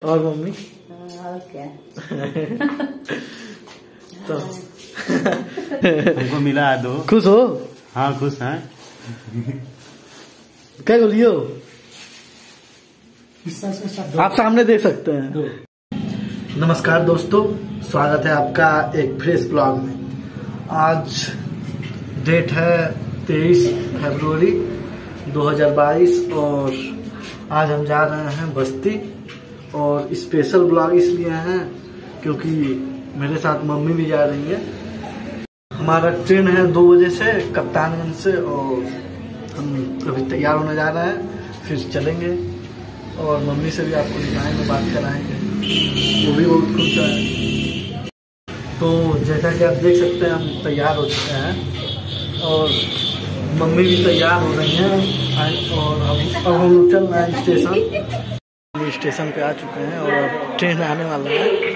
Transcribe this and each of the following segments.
और मम्मी और क्या तो हमको मिला है 2। खुश हो? हाँ खुश हैं। क्या बोलियो? आप सामने देख सकते हैं। नमस्कार दोस्तों, स्वागत है आपका एक फ्रेश ब्लॉग में। आज डेट है 23 फरवरी 2022 और आज हम जा रहे हैं बस्ती। और स्पेशल ब्लॉग इसलिए हैं क्योंकि मेरे साथ मम्मी भी जा रही है। हमारा ट्रेन है 2 बजे से कप्तानगंज से और हम अभी तैयार होने जा रहे हैं, फिर चलेंगे और मम्मी से भी आपको दिखाएंगे, बात कराएंगे, वो भी बहुत खुश है। तो जैसा कि आप देख सकते हैं हम तैयार हो चुके हैं और मम्मी भी तैयार हो रही हैं और अब हम लोग चल रहे हैं स्टेशन। स्टेशन पे आ चुके हैं और अब ट्रेन आने वाला है।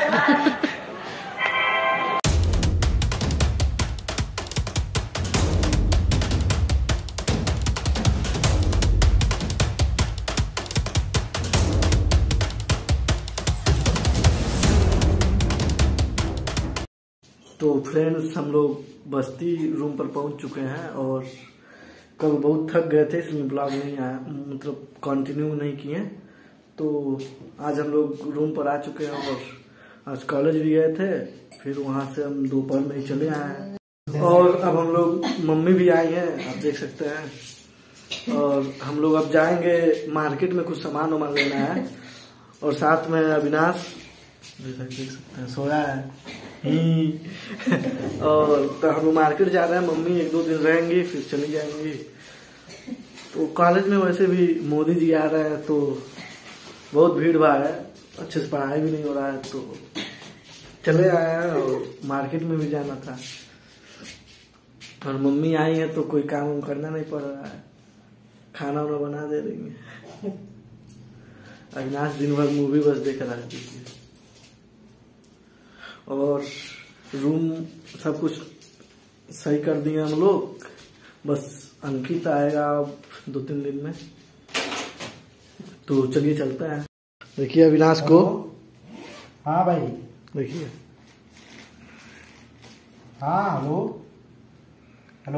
तो फ्रेंड्स, हम लोग बस्ती रूम पर पहुंच चुके हैं और कल बहुत थक गए थे इसलिए ब्लॉग नहीं आया, मतलब कंटिन्यू नहीं किए। तो आज हम लोग रूम पर आ चुके हैं और आज कॉलेज भी गए थे, फिर वहां से हम दोपहर में ही चले आए हैं। और अब हम लोग, मम्मी भी आई हैं, आप देख सकते हैं। और हम लोग अब जाएंगे मार्केट में, कुछ सामान वामान लेना है। और साथ में अविनाश जैसा देख सकते हैं सोया है। और तो हम लोग मार्केट जा रहे हैं, मम्मी 1-2 दिन रहेंगी फिर चली जाएंगी। तो कॉलेज में वैसे भी मोदी जी आ रहे हैं तो बहुत भीड़ भाड़ है, अच्छे से पढ़ाई भी नहीं हो रहा है, तो चले आए हैं। और मार्केट में भी जाना था और मम्मी आई है तो कोई काम करना नहीं पड़ रहा है, खाना वाना बना दे रही है। अविनाश दिन भर मूवी बस देख रहा है। और रूम सब कुछ सही कर दिए हम लोग, बस अंकित आएगा 2-3 दिन में। तो चलिए चलते हैं। देखिए अविनाश को। हाँ भाई देखिए। हाँ हेलो हेलो।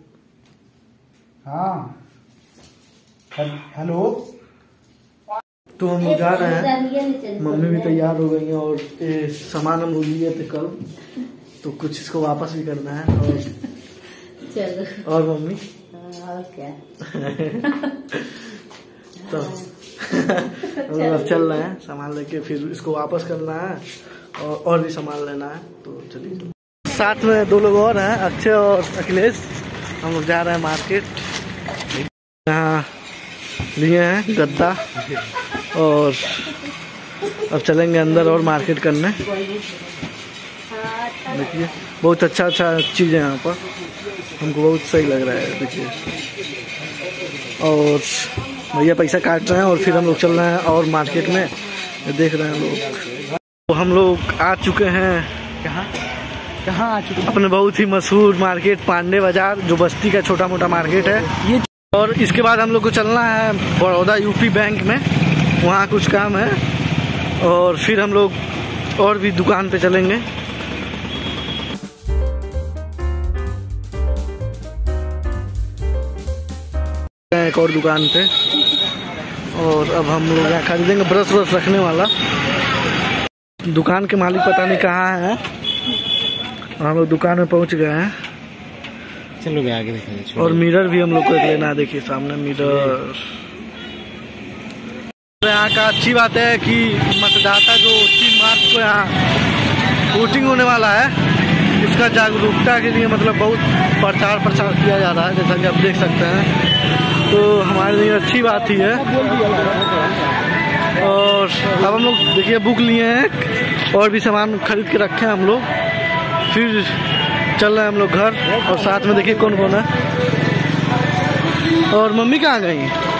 हाँ हेलो। तो हम जा रहे हैं, मम्मी भी तैयार हो गई हैं और ये सामान हम लिए थे कल, तो कुछ इसको वापस भी करना है। और चलो। और मम्मी और क्या तो अब चल रहे हैं सामान लेके, फिर इसको वापस करना है और भी सामान लेना है। तो चलिए, साथ में 2 लोग और हैं, अक्षय और अखिलेश। हम लोग जा रहे हैं मार्केट। यहाँ लिए हैं गद्दा और अब चलेंगे अंदर और मार्केट करने। देखिए बहुत अच्छा चीज़ है यहाँ पर, हमको बहुत सही लग रहा है। देखिए, और भैया पैसा काट रहे हैं और फिर हम लोग चल रहे हैं और मार्केट में देख रहे हैं लोग। तो हम लोग आ चुके हैं कहाँ आ चुके हैं? अपने बहुत ही मशहूर मार्केट पांडे बाजार, जो बस्ती का छोटा मोटा मार्केट है ये। और इसके बाद हम लोग को चलना है बड़ौदा यूपी बैंक में, वहाँ कुछ काम है। और फिर हम लोग और भी दुकान पे चलेंगे। एक और दुकान पे, और अब हम लोग यहाँ खरीदेंगे ब्रश व्रश रखने वाला। दुकान के मालिक पता नहीं कहाँ है, और हम लोग दुकान में पहुँच गए हैं। चलो आगे देखेंगे। और मिरर भी हम लोग को लेना है। देखिए सामने मिरर। यहाँ का अच्छी बात है कि मतदाता जो 3 मार्च को यहाँ वोटिंग होने वाला है, इसका जागरूकता के लिए मतलब बहुत प्रचार किया जा रहा है, जैसा कि आप देख सकते हैं। तो हमारे लिए अच्छी बात ही है। और अब हम लोग देखिए बुक लिए हैं और भी सामान खरीद के रखे हैं हम लोग, फिर चल रहे हैं हम लोग घर। और साथ में देखिए कौन कौन है। और मम्मी कहाँ गई?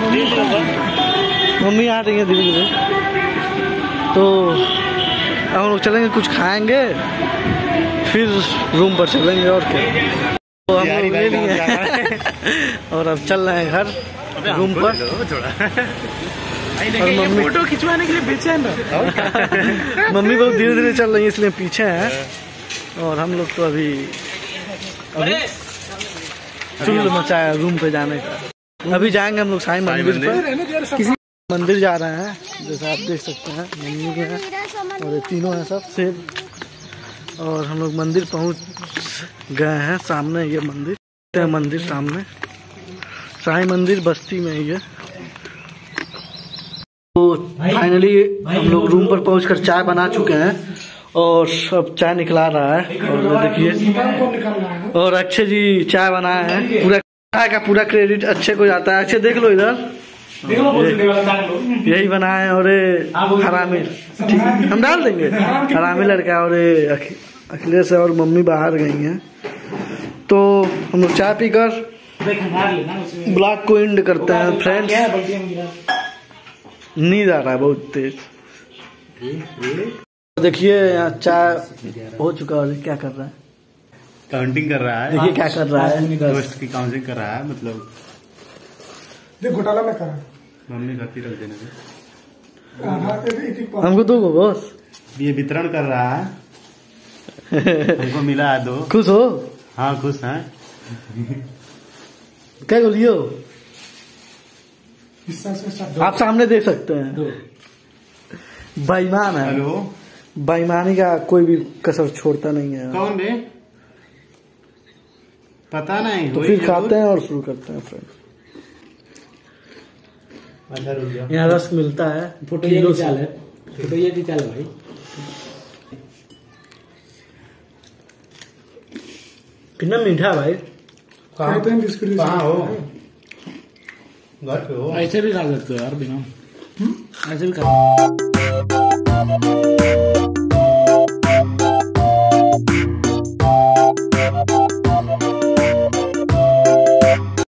मम्मी आ रही है धीरे धीरे। तो अब हम लोग चलेंगे, कुछ खाएंगे, फिर रूम पर चलेंगे। और क्या, तो हम लोग ले लिए हैं और अब चल रहे हैं घर रूम पर। और मम्मी फोटो खिंचवाने के लिए बेचैन है। मम्मी बहुत धीरे धीरे चल रही है इसलिए पीछे है। और हम लोग तो अभी चुल मचाया रूम पे जाने का। अभी जाएंगे हम लोग साईं मंदिर पर। किसी मंदिर जा रहे हैं, जैसे आप देख सकते हैं मम्मी के हैं और ये तीनों हैं सब सेब। और हम लोग मंदिर पहुंच गए हैं। सामने ये मंदिर सामने साईं मंदिर बस्ती में ही है। तो फाइनली हम लोग रूम पर पहुंचकर चाय बना चुके हैं और सब चाय निकला रहा है। और देखिए, और अक्षय जी चाय बनाए हैं। पूरा चाय का पूरा क्रेडिट अक्षय को जाता है। अक्षय देख लो इधर, यही बनाए हैं। और हरामी ठीक हम डाल देंगे, हरामी लड़का। और अखिलेश और मम्मी बाहर गई हैं। तो हम लोग चाय पीकर ब्लॉग को एंड करते हैं फ्रेंड्स। नींद आ रहा है बहुत तेज। देखिए यहाँ चाय हो चुका है। क्या कर रहा है? काउंटिंग कर रहा है। देखिए क्या कर रहा है, दोस्त की काउंटिंग कर रहा है। मतलब देख घोटाला में करा। मम्मी करती रख देने हमको दो बॉस। ये वितरण कर रहा है। हमको मिला है 2। खुश हो? हाँ खुश है। क्या बोलियो? आप सामने देख सकते हैं। बेईमान है। हेलो, बेईमानी का कोई भी कसर छोड़ता नहीं है। कौन बे? पता नहीं। तो फिर खाते हैं और शुरू करते हैं फ्रेंड्स। यहाँ रस मिलता है। फोटो ये भी चाल है, फोटो ये भी चाल भाई। कितना मीठा भाई। कहाँ हो? घर पे हो? ऐसे भी खा सकते हो यार बिना, ऐसे भी खा।